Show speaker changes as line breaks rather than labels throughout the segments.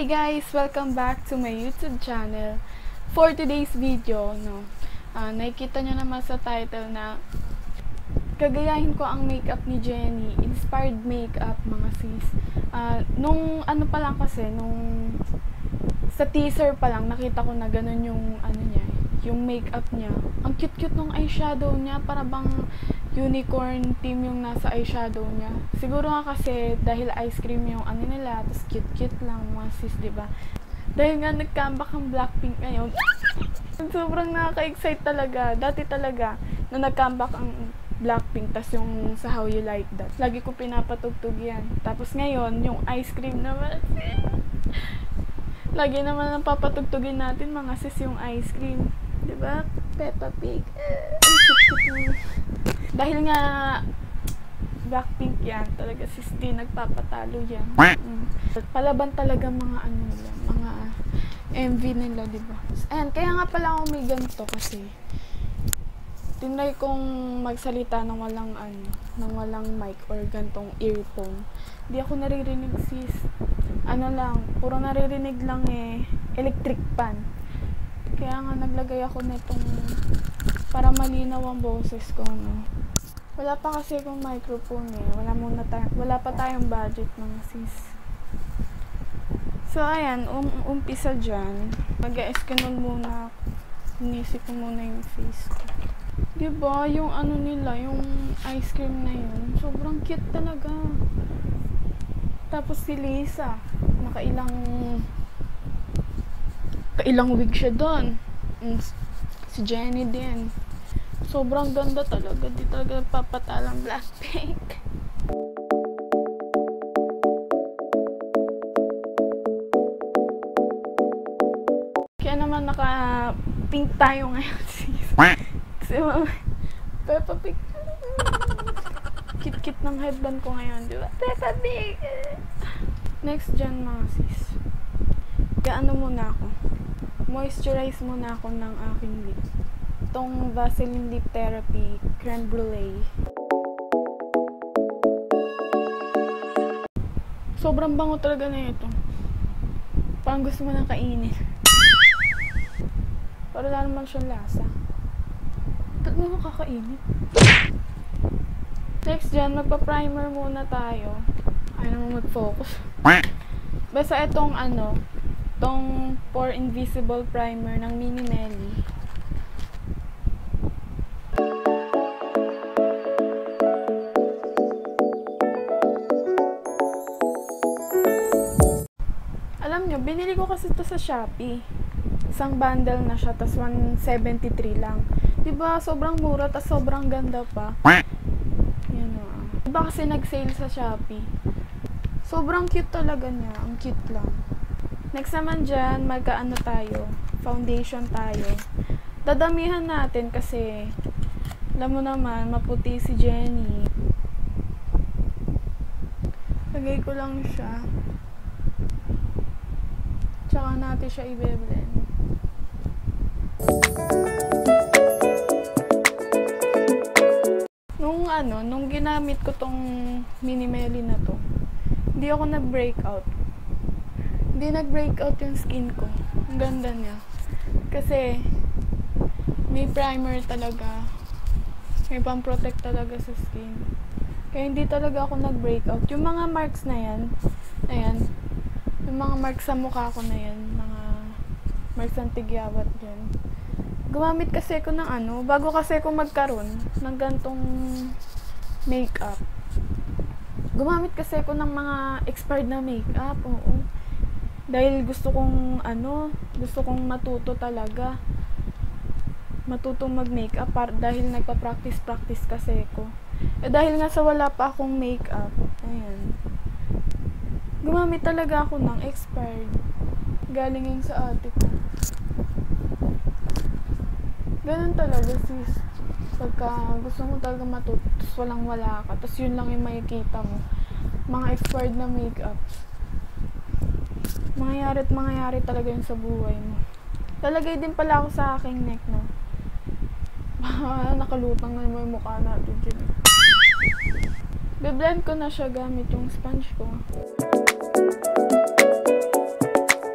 guys! Welcome back to my YouTube channel. For today's video, nakikita nyo naman sa title na gagayahin ko ang makeup ni Jenny. Inspired makeup, mga sis. Nung ano pa lang kasi, nung sa teaser pa lang, nakita ko na ganun yung ano niya, yung makeup niya. Ang cute-cute ng eyeshadow niya, para bang unicorn theme yung nasa eyeshadow niya. Siguro nga kasi dahil ice cream yung ano nila, tapos cute-cute lang mga sis, diba? Dahil nga nag-comeback ang Blackpink ngayon. Sobrang nakaka-excite talaga. Dati talaga, na nag-comeback ang Blackpink, tas yung sa How You Like That, lagi ko pinapatugtog yan. Tapos ngayon, yung ice cream naman. Lagi naman ang papatugtugin natin mga sis yung ice cream. Diba? Peppa Pig. Ang cute-cute. Dahil nga Blackpink yan, talaga sis, di nagpapatalo yan. Palaban talaga mga ano nila, mga MV nila, diba? And kaya nga pala ako may ganito kasi tinry kong magsalita ng walang ng walang mic or gantong earphone. Di ako naririnig sis. Ano lang, puro naririnig lang electric fan. Kaya nga naglagay ako nitong para malinaw ang boses ko, no. Wala pa kasi akong microphone wala pa tayong budget mga sis. So ayan, umpisa dyan. Mag-eskinol muna ako. Inisip ko muna yung face ko. Diba, yung ano nila, yung ice cream na yun, sobrang cute talaga. Tapos si Lisa, nakailang wig siya doon. Si Jenny din. Sobrang ganda talaga. Di talaga papatalang Blackpink. Kaya naman naka-pink tayo ngayon. Kasi Peppa Pig. Kit-kit ng headband ko ngayon, di ba? Peppa Pig! Next dyan mga sis. Kaya ano muna ako? Moisturize muna ako ng aking lip. Itong Vaseline Lip Therapy Creme Brulee. Sobrang bango talaga na ito. Parang gusto mo nang kainin. Para wala naman siyang lasa. Ba't mo kakainin? Next dyan, magpa-primer muna tayo. Ayaw naman mag-focus. Basta itong itong Pore Invisible Primer ng Mini Melly. Alam nyo, binili ko kasi ito sa Shopee. Isang bundle na siya, tas 173 lang. Diba, sobrang mura, tas sobrang ganda pa. Yan o. Diba kasi nag-sale sa Shopee. Sobrang cute talaga niya. Ang cute lang. Next naman dyan, magka-ano tayo. Foundation tayo. Dadamihan natin kasi alam mo naman, maputi si Jenny. Lagay ko lang siya. Tsaka natin siya i-blend. Nung ginamit ko tong Mini Melly na to, hindi ako nag-breakout. Hindi nag-breakout yung skin ko. Ang ganda niya. Kasi, may primer talaga. May pang-protect talaga sa skin. Kaya hindi talaga ako nag-breakout. Yung mga marks na yan, ayan, yung mga marks sa mukha ko na yan, mga marks ng tigyawat dyan. Gumamit kasi ako ng bago kasi ako magkaroon ng gantong makeup. Gumamit kasi ako ng mga expired na makeup, oo. Dahil gusto kong matuto talaga. Matutong mag-makeup dahil nagpa-practice kasi ako. Dahil nga sa wala pa akong makeup, ayan. Gumamit talaga ako ng expired. Galing yun sa ate ko. Ganun talaga sis. Pagka gusto mo talaga matuto, tapos walang-wala ka, tapos yun lang yung makikita mo. Mga expired na makeup. Mangyayari talaga yun sa buhay mo. Talagay din pala ako sa aking neck, no? Nakalutang na yung mukha natin dyan. Be-blend ko na siya gamit yung sponge ko.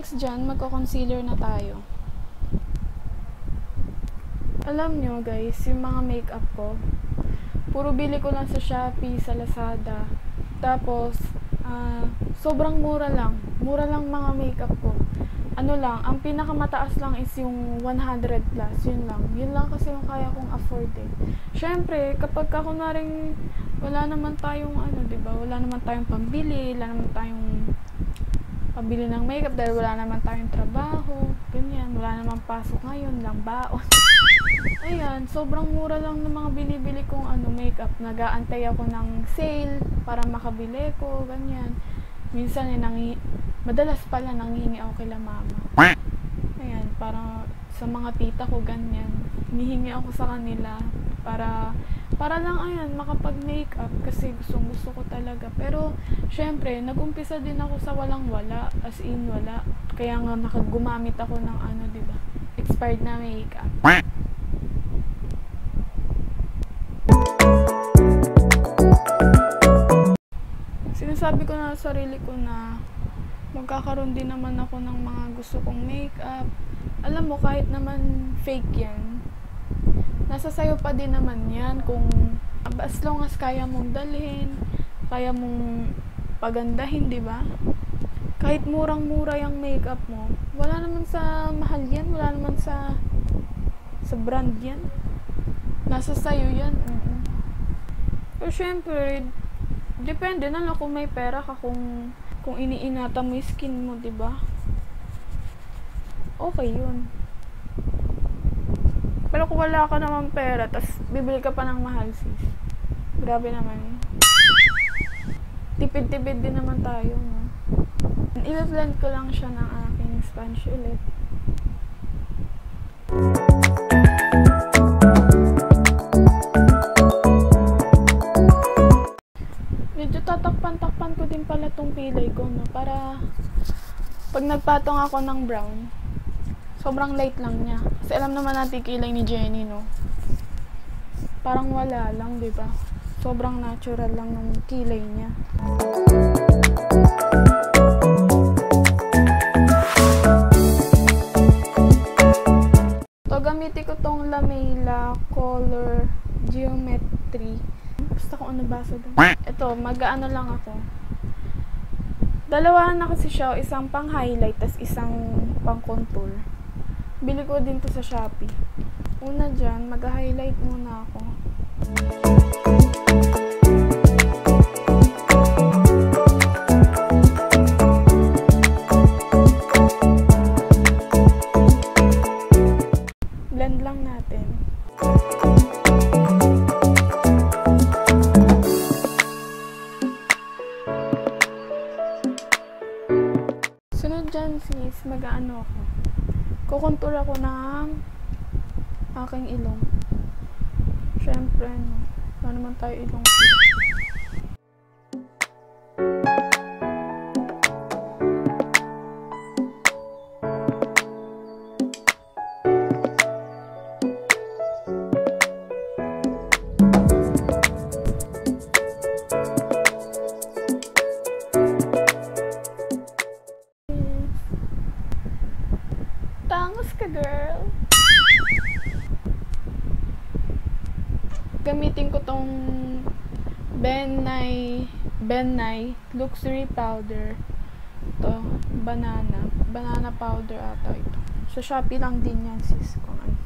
next dyan, magko-concealer na tayo. Alam nyo guys, yung mga makeup ko, puro bili ko lang sa Shopee, sa Lazada. Tapos, sobrang mura lang. Mura lang mga makeup ko. Ano lang, ang pinakamataas lang is yung 100 plus. Yun lang. Yun lang kasi yung kaya kong afford eh. Syempre, kapag ka kunaring wala naman tayong diba? Wala naman tayong pambili, wala naman tayong pambili ng makeup dahil wala naman tayong trabaho. Ganyan, wala naman pasok ngayon, lang baon. Ayan, sobrang mura lang ng mga binibili kong makeup. Nag-aantay ako ng sale para makabili ko, ganyan. Minsan madalas pala nanghihingi ako kila mama. Ayan, para sa mga tita ko, ganyan. Hinihingi ako sa kanila para lang makapag-makeup kasi gusto ko talaga. Pero syempre, nag-umpisa din ako sa walang-wala, as in wala. Kaya nga gumamit ako ng diba? Expired na makeup. Sinasabi ko na sa sarili ko na magkakaroon din naman ako ng mga gusto kong makeup. Alam mo, kahit naman fake yan, nasa sayo pa din naman yan kung as long as kaya mong dalhin, kaya mong pagandahin, di ba? Kahit murang-mura yung makeup mo, wala naman sa mahal yan, wala naman sa brand yan. Nasa sayo yan. Pero syempre, depende na lang kung may pera ka, kung iniinata mo yung skin mo, di ba? Okay yun. Pero kung wala ka naman pera, tas bibili ka pa ng mahal, sis. Grabe naman. Tipid-tipid din naman tayo, no? I-blend ko lang siya ng aking sponge ulit. Medyo tatakpan-takpan ko din pala tong kilay ko, no? Para pag nagpatong ako ng brown, sobrang light lang niya. Kasi alam naman natin kilay ni Jenny, no? Parang wala lang, di ba? Sobrang natural lang ng kilay niya. So, gamitin ko tong Lameila Color Geometry. Basta kung ano basa doon. Ito, mag-ano lang ako. Dalawa na kasi siya, isang pang highlight, tas isang pang contour. Bili ko din to sa Shopee. Una dyan, mag-highlight muna ako. Blend lang natin. Sunod dyan, sis, mag-ano ako. Kukontour ako ng aking ilong. Siyempre, no? Wala naman tayo ilong. Tangos ka, girl. Gamitin ko tong Ben Nye Luxury Powder. Ito, banana powder ata ito. Sa Shopee lang din yan, sis, kung ano.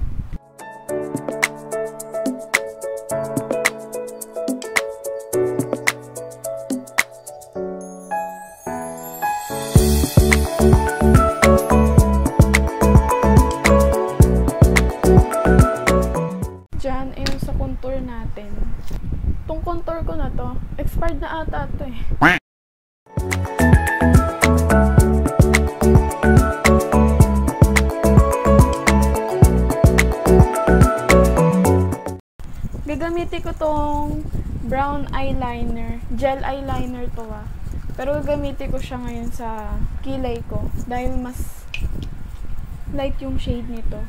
Dyan, ayun sa contour natin. Itong contour ko na to, expired na ata ito eh. Gagamitin ko tong brown eyeliner, gel eyeliner to ah. Pero gagamitin ko siya ngayon sa kilay ko dahil mas light yung shade nito.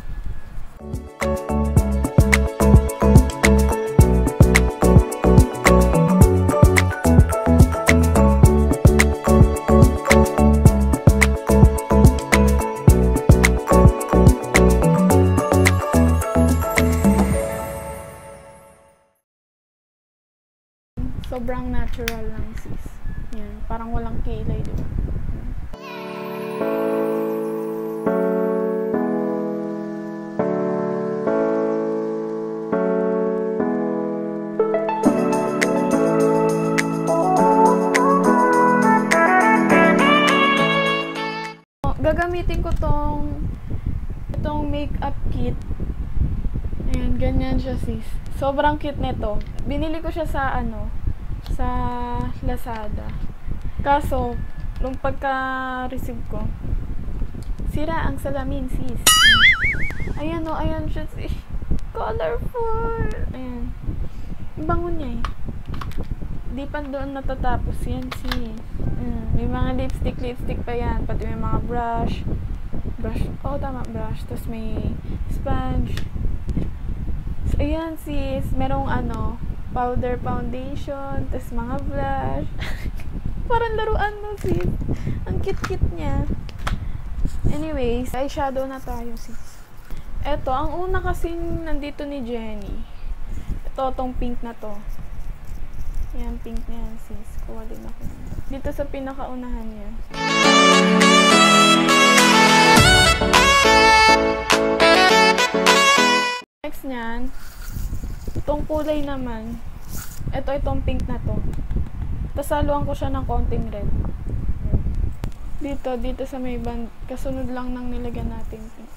sobrang natural lang, sis. Yan, parang walang kilay, diba? Gagamitin ko itong makeup kit. Ayan, ganyan siya, sis. Sobrang cute nito. Binili ko siya sa sa Lazada. Kaso, nung pagka-receive ko, sira ang salamin, sis. Ayan o, ayan siya, sis. Colorful! Ayan. Ang bango niya eh. Di pa doon natatapos yan, sis. May mga lipstick pa yan. Pati may mga brush. Oh, tama, brush. Tapos may sponge. So, ayan, sis. Merong powder foundation. Tapos mga blush. Parang laruan mo, sis. Ang cute-cute niya. Anyways, eyeshadow na tayo, sis. Eto, ang una kasing nandito ni Jenny. Ito, tong pink na to. Yan, pink na yan, sis. Kuha din ako. Dito sa pinakaunahan niya. Next niyan, itong kulay naman. Itong pink na to. Tapos saluan ko siya ng konting red. Dito sa may band. Kasunod lang ng nilagyan natin pink.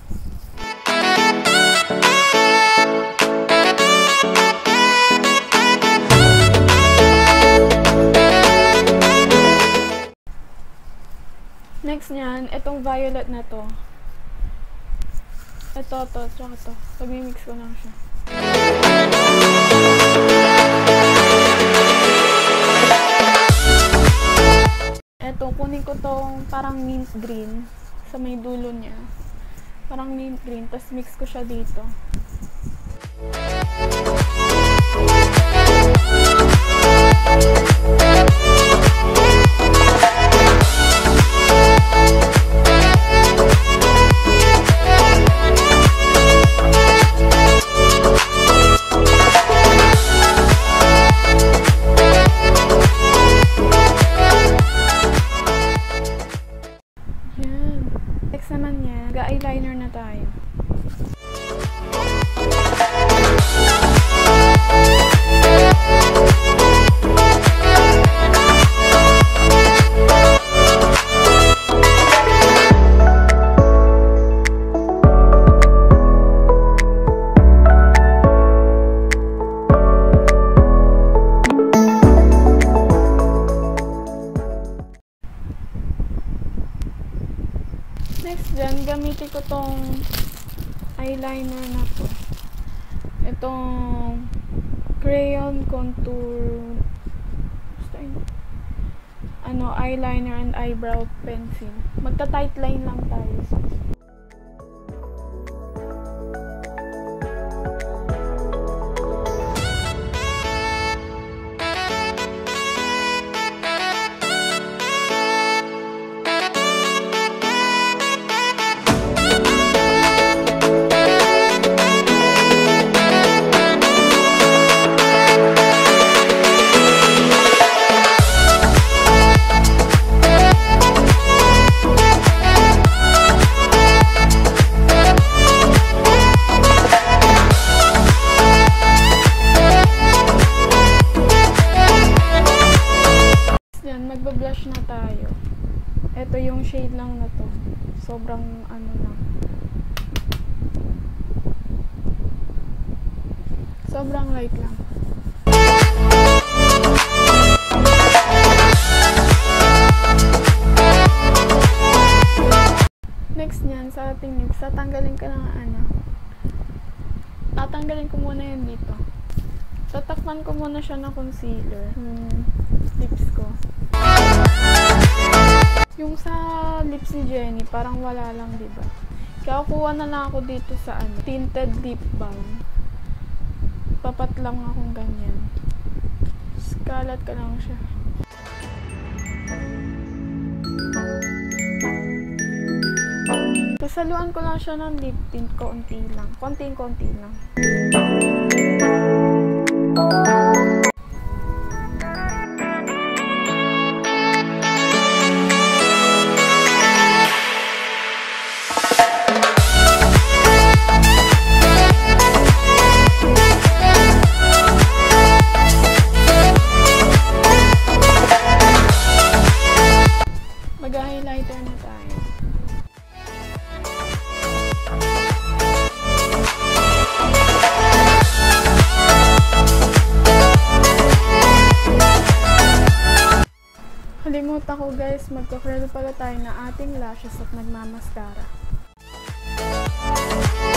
Next niyan, itong violet na to. Ito, tsaka to. Pag-mix ko lang siya. Ito, kunin ko tong parang mint green sa may dulo niya. Parang mint green, tapos mix ko siya dito. Naman yan, eyeliner na tayo. Next dyan, gamitin ko tong eyeliner na to. Itong crayon contour eyeliner and eyebrow pencil. Magta-tight line lang tayo. Magba-blush na tayo. Ito yung shade lang na to. Sobrang lang. Sobrang light lang. Next niyan, sa ating lips, tatanggalin ka ng tatanggalin ko muna yan dito. Tatakpan ko muna siya ng concealer. Lips ko. Yung sa lips ni Jenny, parang wala lang, diba? Kaya kuha na lang ako dito sa tinted lip balm. Papat lang akong ganyan. Kalat ka lang siya. Sasaluan ko lang siya ng lip tint, konti lang. Konting-konti lang. nakalimutan ko guys, magka-curl pala tayo na ating lashes at nagmamaskara.